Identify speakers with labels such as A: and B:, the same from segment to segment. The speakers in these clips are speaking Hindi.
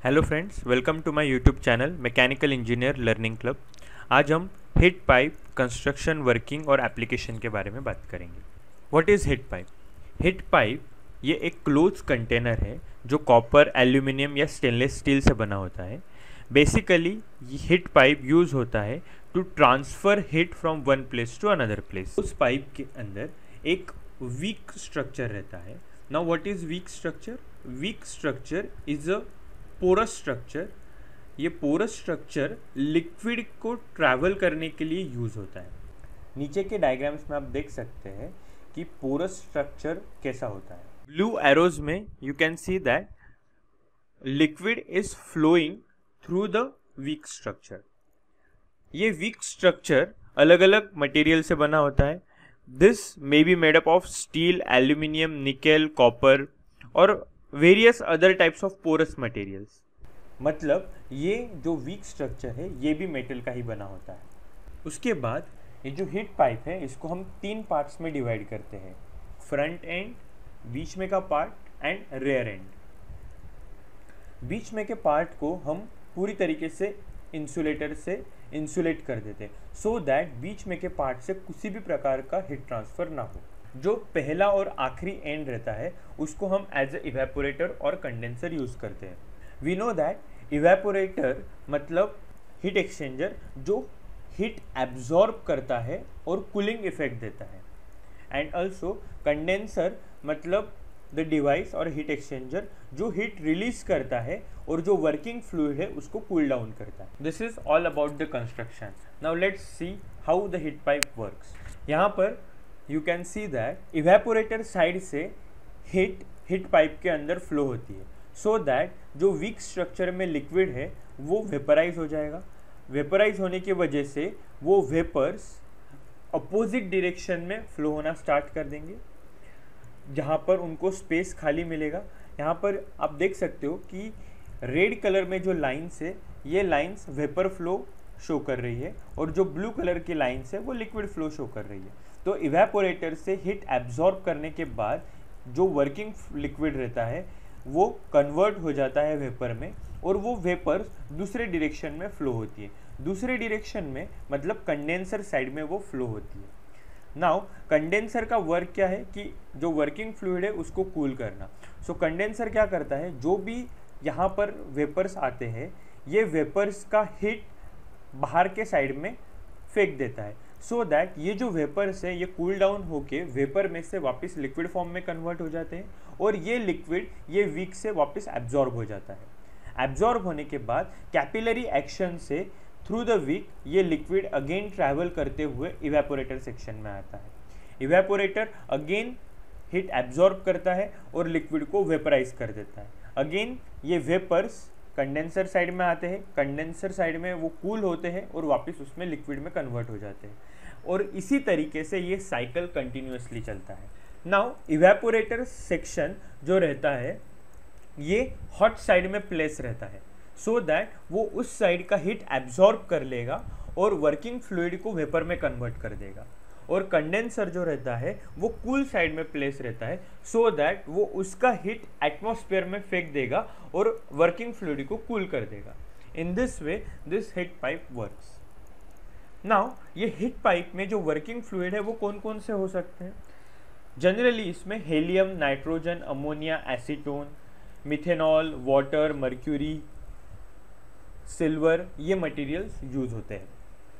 A: Hello friends, welcome to my YouTube channel mechanical engineer learning club. आज हम हीट पाइप कंस्ट्रक्शन, वर्किंग और एप्लीकेशन के बारे में बात करेंगे। What is heat pipe? Heat pipe ये एक क्लोज कंटेनर है जो कॉपर, एल्यूमिनियम या स्टेनलेस स्टील से बना होता है। बेसिकली हीट पाइप यूज़ होता है to transfer heat from one place to another place. उस पाइप के अंदर एक वीक स्ट्रक्चर रहता है। Now what is wick structure? Wick structure is a porous structure. ये पोरस स्ट्रक्चर लिक्विड को ट्रैवल करने के लिए यूज़ होता है। नीचे के डायग्राम्स में आप देख सकते हैं कि पोरस स्ट्रक्चर कैसा होता है। ब्लू एरोज में you can see that liquid is flowing through the wick structure. ये वीक स्ट्रक्चर अलग अलग मटेरियल से बना होता है। This may be made up of steel, aluminium, nickel, copper और various other types of porous materials. मतलब ये जो वीक स्ट्रक्चर है ये भी मेटल का ही बना होता है। उसके बाद ये जो हीट पाइप है इसको हम 3 पार्ट्स में डिवाइड करते हैं: फ्रंट एंड, बीच में का पार्ट एंड रेयर एंड। बीच में के पार्ट को हम पूरी तरीके से इंसुलेटर से इंसुलेट कर देते हैं सो दैट बीच में के पार्ट से किसी भी प्रकार का हीट ट्रांसफ़र ना हो। जो पहला और आखिरी एंड रहता है उसको हम एज ए इवेपोरेटर और कंडेंसर यूज़ करते हैं। वी नो दैट इवेपोरेटर मतलब हीट एक्सचेंजर जो हीट एब्जॉर्ब करता है और कूलिंग इफेक्ट देता है, एंड ऑल्सो कंडेंसर मतलब द डिवाइस और हीट एक्सचेंजर जो हीट रिलीज करता है और जो वर्किंग फ्लूइड है उसको कूल डाउन करता है। This is all about the construction. Now let's see how the heat pipe works. यहाँ पर you can see that evaporator side से हीट पाइप के अंदर फ्लो होती है सो दैट जो वीक स्ट्रक्चर में लिक्विड है वो वेपराइज हो जाएगा। वेपराइज होने की वजह से वो वेपर्स अपोजिट डायरेक्शन में फ्लो होना स्टार्ट कर देंगे जहाँ पर उनको स्पेस खाली मिलेगा। यहाँ पर आप देख सकते हो कि रेड कलर में जो लाइन्स है ये लाइन्स वेपर फ्लो शो कर रही है और जो ब्लू कलर की लाइन्स है वो लिक्विड फ्लो शो कर रही है। तो इवेपोरेटर से हीट एब्जॉर्ब करने के बाद जो वर्किंग लिक्विड रहता है वो कन्वर्ट हो जाता है वेपर में और वो वेपर्स दूसरे डायरेक्शन में फ्लो होती है। दूसरे डायरेक्शन में मतलब कंडेंसर साइड में वो फ्लो होती है। नाउ कंडेंसर का वर्क क्या है कि जो वर्किंग फ्लूइड है उसको कूल करना। सो कंडेंसर क्या करता है, जो भी यहाँ पर वेपर्स आते हैं ये वेपर्स का हीट बाहर के साइड में फेंक देता है सो दैट ये जो वेपर्स है ये कूल डाउन होके वेपर में से वापस लिक्विड फॉर्म में कन्वर्ट हो जाते हैं और ये लिक्विड ये वीक से वापस एब्जॉर्ब हो जाता है। एब्जॉर्ब होने के बाद कैपिलरी एक्शन से थ्रू द वीक ये लिक्विड अगेन ट्रैवल करते हुए इवेपोरेटर सेक्शन में आता है। इवेपोरेटर अगेन हीट एब्जॉर्ब करता है और लिक्विड को वेपराइज कर देता है। अगेन ये वेपर्स कंडेंसर साइड में आते हैं, कंडेंसर साइड में वो कूल होते हैं और वापस उसमें लिक्विड में कन्वर्ट हो जाते हैं और इसी तरीके से ये साइकिल कंटिन्यूसली चलता है। नाउ इवेपोरेटर सेक्शन जो रहता है ये हॉट साइड में प्लेस रहता है सो दैट वो उस साइड का हीट एब्जॉर्ब कर लेगा और वर्किंग फ्लूइड को वेपर में कन्वर्ट कर देगा। और कंडेंसर जो रहता है वो कूल साइड में प्लेस रहता है सो दैट वो उसका हीट एटमॉस्फेयर में फेंक देगा और वर्किंग फ्लूइड को कूल कर देगा। In this way this heat pipe works. Now ये हीट पाइप में जो वर्किंग फ्लूइड है वो कौन कौन से हो सकते हैं? जनरली इसमें helium, nitrogen, ammonia, acetone, methanol, water, mercury, silver ये मटेरियल्स यूज होते हैं।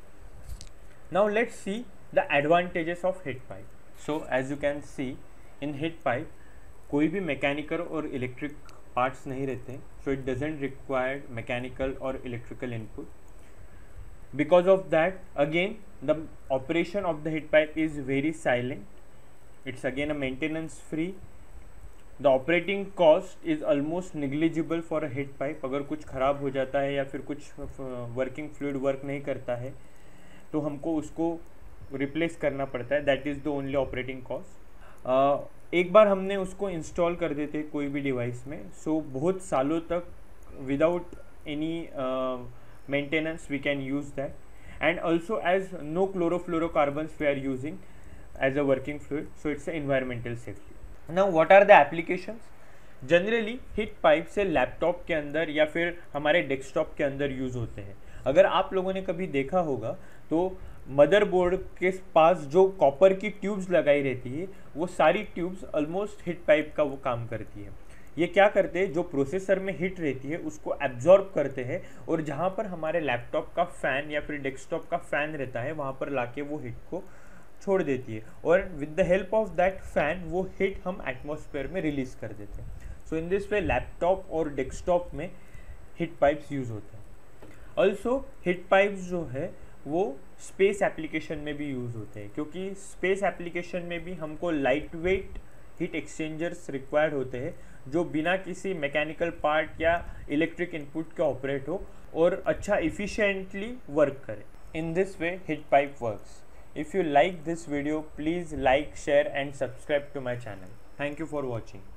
A: Now let's see the advantages of heat pipe. So as you can see in heat pipe कोई भी मैकेनिकल और इलेक्ट्रिक पार्ट्स नहीं रहते, so it doesn't require mechanical or electrical input. Because of that again the operation of the heat pipe is very silent. It's again a maintenance free. The operating cost is almost negligible for a heat pipe. अगर कुछ ख़राब हो जाता है या फिर कुछ वर्किंग फ्लूइड वर्क नहीं करता है तो हमको उसको रिप्लेस करना पड़ता है। That is the only operating cost. एक बार हमने उसको इंस्टॉल कर देते कोई भी डिवाइस में सो बहुत सालों तक without any maintenance we can use that, and also as no chlorofluorocarbons we are using as a working fluid so it's a environmental safety. Now what are the applications? Generally heat pipe से लैपटॉप के अंदर या फिर हमारे डेस्कटॉप के अंदर यूज़ होते हैं। अगर आप लोगों ने कभी देखा होगा तो मदरबोर्ड के पास जो कॉपर की ट्यूब्स लगाई रहती है वो सारी ट्यूब्स ऑलमोस्ट हीट पाइप का वो काम करती है। ये क्या करते हैं, जो प्रोसेसर में हीट रहती है उसको एब्जॉर्ब करते हैं और जहाँ पर हमारे लैपटॉप का फ़ैन या फिर डेस्कटॉप का फ़ैन रहता है वहाँ पर लाके वो हीट को छोड़ देती है और with the help of that fan वो हीट हम एटमॉस्फेयर में रिलीज कर देते हैं। So in this way laptop और डेस्कटॉप में हीट पाइप्स यूज़ होते हैं। ऑल्सो हीट पाइप्स जो है वो स्पेस एप्लीकेशन में भी यूज़ होते हैं, क्योंकि स्पेस एप्लीकेशन में भी हमको light weight heat exchangers required होते हैं जो बिना किसी मैकेनिकल पार्ट या इलेक्ट्रिक इनपुट के ऑपरेट हो और अच्छा इफिशिएंटली वर्क करे। In this way heat pipe works. If you like this video, please like, share and subscribe to my channel. Thank you for watching.